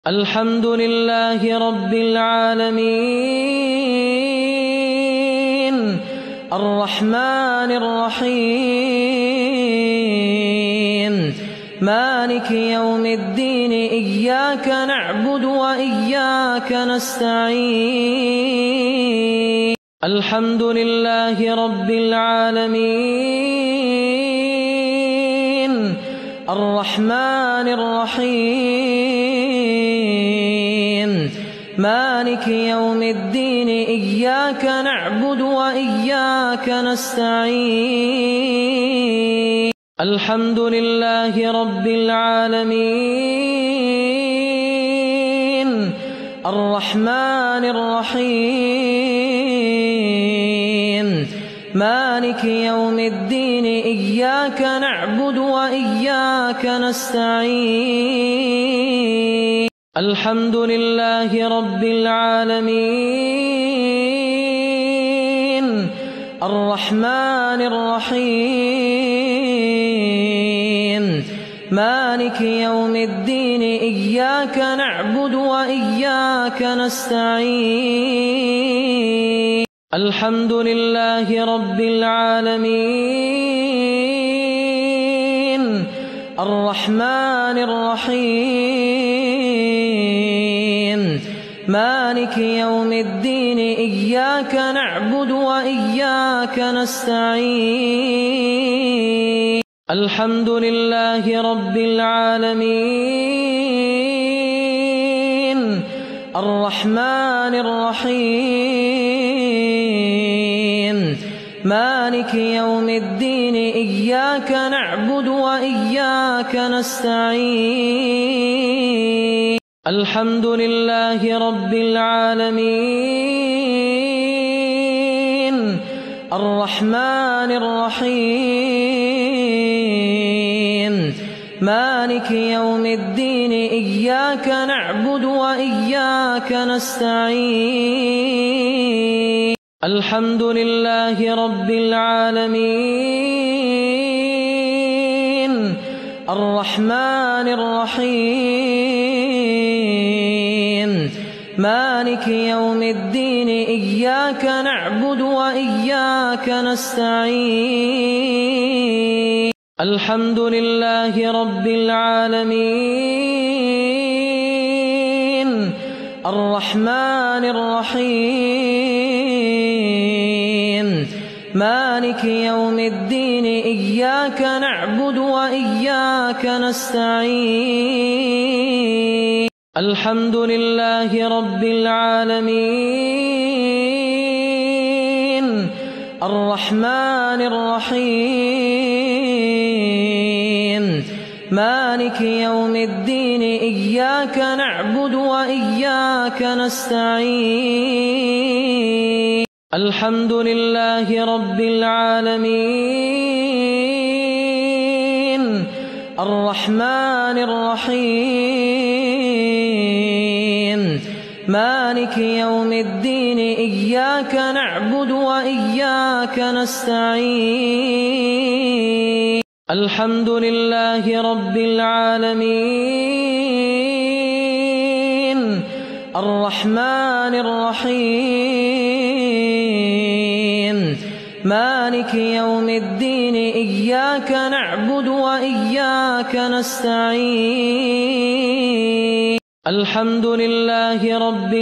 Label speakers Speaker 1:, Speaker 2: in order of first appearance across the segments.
Speaker 1: الحمد لله رب العالمين الرحمن الرحيم مالك يوم الدين إياك نعبد وإياك نستعين الحمد لله رب العالمين الرحمن الرحيم مالك يوم الدين إياك نعبد وإياك نستعين الحمد لله رب العالمين الرحمن الرحيم مالك يوم الدين إياك نعبد وإياك نستعين الحمد لله رب العالمين الرحمن الرحيم مالك يوم الدين إياك نعبد وإياك نستعين الحمد لله رب العالمين الرحمن الرحيم مالك يوم الدين إياك نعبد وإياك نستعين الحمد لله رب العالمين الرحمن الرحيم مالك يوم الدين إياك نعبد وإياك نستعين الحمد لله رب العالمين الرحمن الرحيم مالك يوم الدين إياك نعبد وإياك نستعين الحمد لله رب العالمين الرحمن الرحيم مالك يوم الدين إياك نعبد وإياك نستعين الحمد لله رب العالمين الرحمن الرحيم مالك يوم الدين إياك نعبد وإياك نستعين الحمد لله رب العالمين الرحمن الرحيم مالك يوم الدين إياك نعبد وإياك نستعين الحمد لله رب العالمين الرحمن الرحيم مالك يوم الدين إياك نعبد وإياك نستعين الحمد لله رب العالمين الرحمن الرحيم مالك يوم الدين إياك نعبد وإياك نستعين الحمد لله رب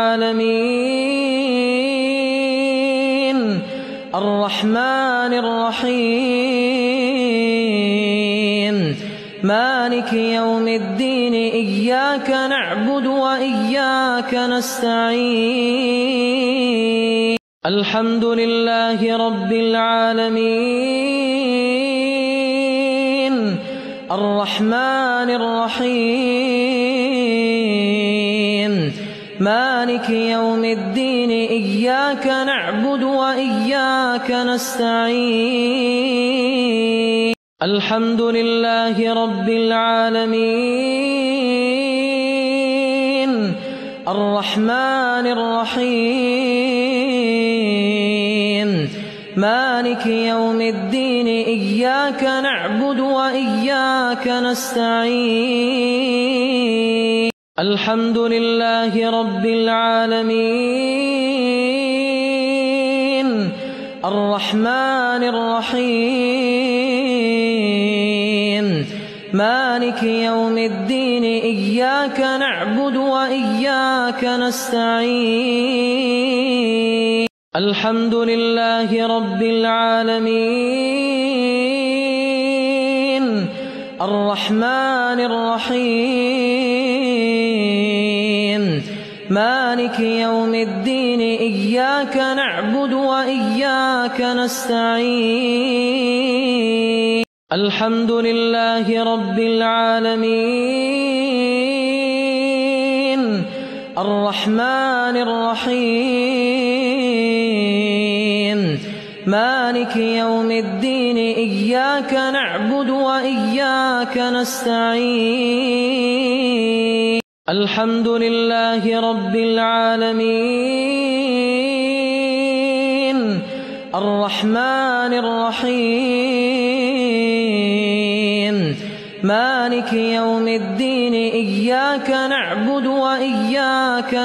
Speaker 1: العالمين الرحمن الرحيم مالك يوم الدين إياك نعبد وإياك نستعين الحمد لله رب العالمين الرحمن الرحيم مالك يوم الدين إياك نعبد وإياك نستعين الحمد لله رب العالمين الرحمن الرحيم مالك يوم الدين إياك نعبد وإياك نستعين الحمد لله رب العالمين الرحمن الرحيم مالك يوم الدين إياك نعبد وإياك نستعين الحمد لله رب العالمين الرحمن الرحيم مالك يوم الدين إياك نعبد وإياك نستعين الحمد لله رب العالمين الرحمن الرحيم مالك يوم الدين إياك نعبد وإياك نستعين الحمد لله رب العالمين الرحمن الرحيم مالك يوم الدين إياك نعبد وإياك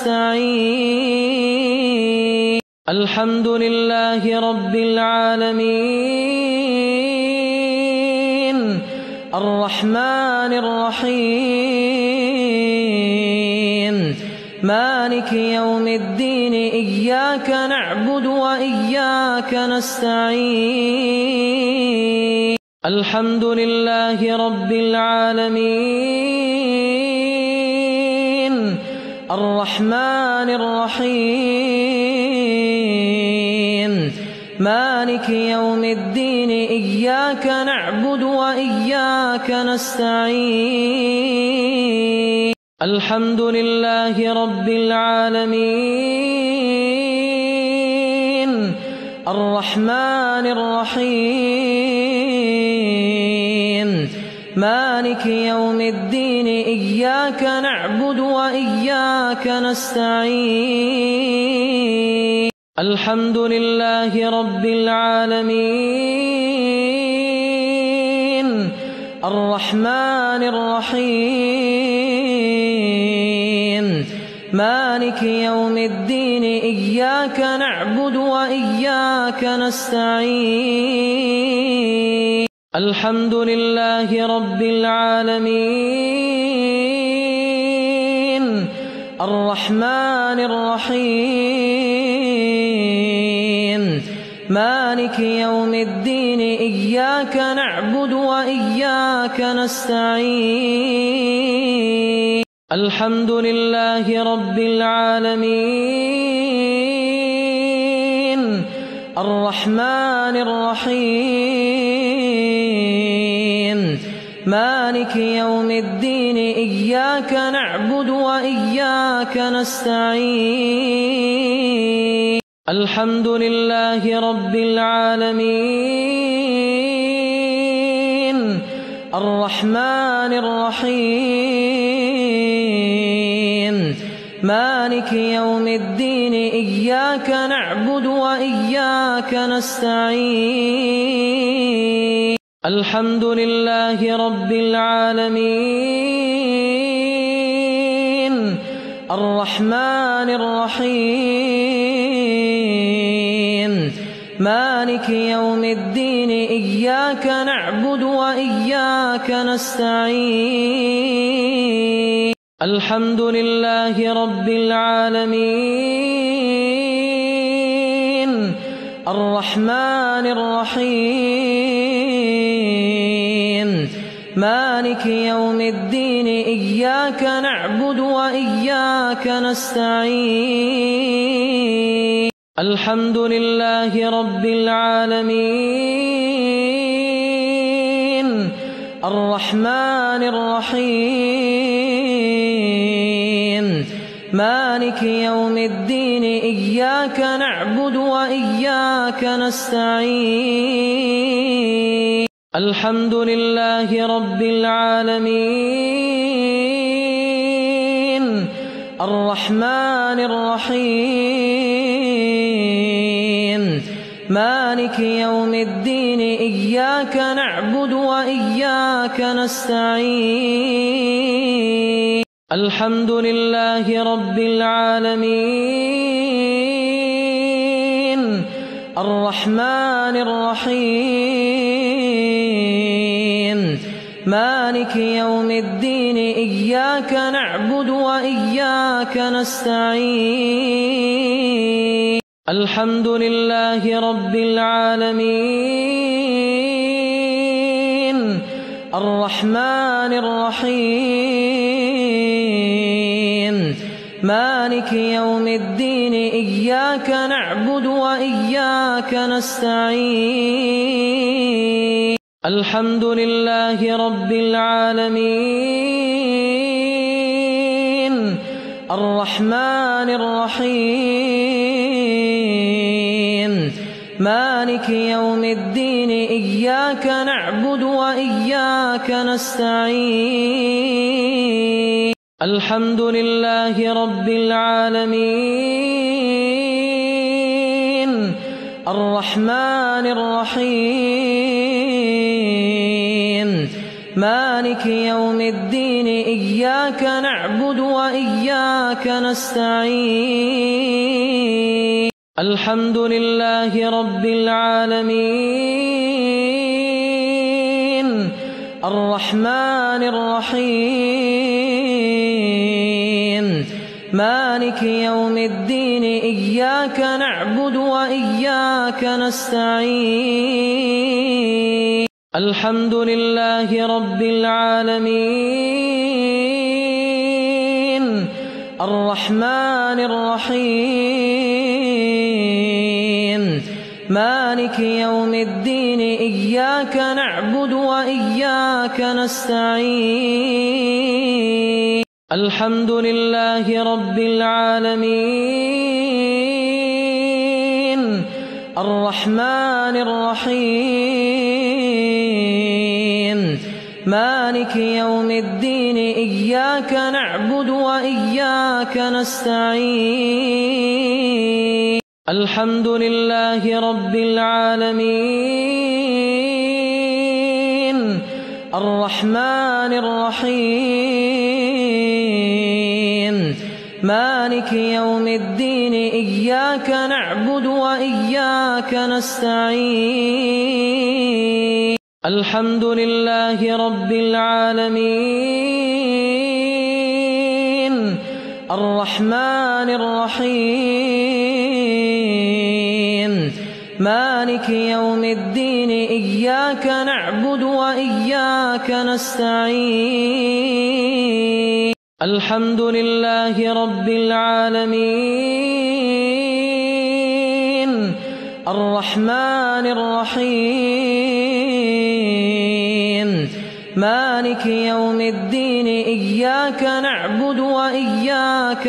Speaker 1: نستعين الحمد لله رب العالمين الرحمن الرحيم مالك يوم الدين إياك نعبد وإياك نستعين الحمد لله رب العالمين الرحمن الرحيم مالك يوم الدين إياك نعبد وإياك نستعين الحمد لله رب العالمين الرحمن الرحيم مالك يوم الدين إياك نعبد وإياك نستعين الحمد لله رب العالمين الرحمن الرحيم مالك يوم الدين إياك نعبد وإياك نستعين الحمد لله رب العالمين الرحمن الرحيم مالك يوم الدين إياك نعبد وإياك نستعين الحمد لله رب العالمين الرحمن الرحيم مالك يوم الدين إياك نعبد وإياك نستعين الحمد لله رب العالمين الرحمن الرحيم مالك يوم الدين إياك نعبد وإياك نستعين الحمد لله رب العالمين الرحمن الرحيم مالك يوم الدين إياك نعبد وإياك نستعين الحمد لله رب العالمين الرحمن الرحيم مالك يوم الدين إياك نعبد وإياك نستعين الحمد لله رب العالمين الرحمن الرحيم مالك يوم الدين إياك نعبد وإياك نستعين الحمد لله رب العالمين الرحمن الرحيم مالك يوم الدين إياك نعبد وإياك نستعين الحمد لله رب العالمين الرحمن الرحيم مالك يوم الدين إياك نعبد وإياك نستعين الحمد لله رب العالمين الرحمن الرحيم مالك يوم الدين إياك نعبد وإياك نستعين الحمد لله رب العالمين الرحمن الرحيم مالك يوم الدين إياك نعبد وإياك نستعين الحمد لله رب العالمين الرحمن الرحيم مالك يوم الدين إياك نعبد وإياك نستعين الحمد لله رب العالمين الرحمن الرحيم مالك يوم الدين إياك نعبد وإياك نستعين الحمد لله رب العالمين الرحمن الرحيم مالك يوم الدين إياك نعبد وإياك نستعين الحمد لله رب العالمين الرحمن الرحيم مالك يوم الدين إياك نعبد وإياك نستعين الحمد لله رب العالمين الرحمن الرحيم مالك يوم الدين إياك نعبد وإياك نستعين الحمد لله رب العالمين الرحمن الرحيم مالك يوم الدين إياك نعبد وإياك نستعين الحمد لله رب العالمين الرحمن الرحيم مالك يوم الدين إياك نعبد وإياك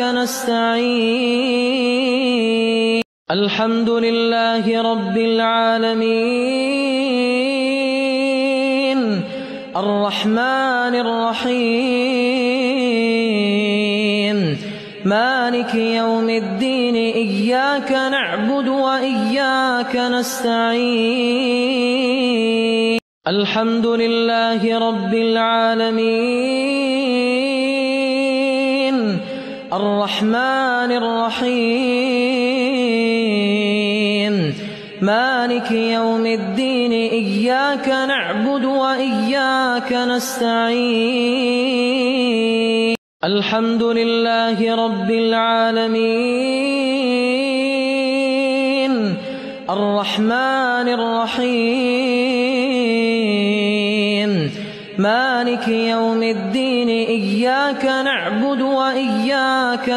Speaker 1: نستعين الحمد لله رب العالمين الرحمن الرحيم مالك يوم الدين إياك نعبد وإياك نستعين الحمد لله رب العالمين الرحمن الرحيم مالك يوم الدين إياك نعبد وإياك نستعين الحمد لله رب العالمين الرحمن الرحيم مالك يوم الدين إياك نعبد وإياك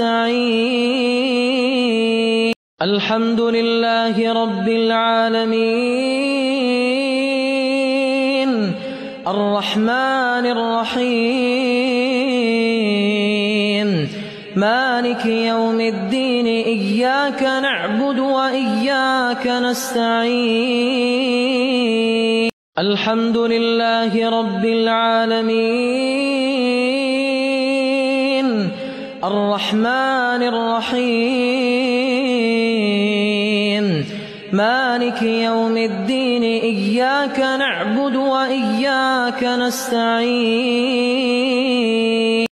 Speaker 1: نستعين الحمد لله رب العالمين الرحمن الرحيم مالك يوم الدين إياك نعبد وإياك نستعين الحمد لله رب العالمين الرحمن الرحيم مالك يوم الدين إياك نعبد وإياك نستعين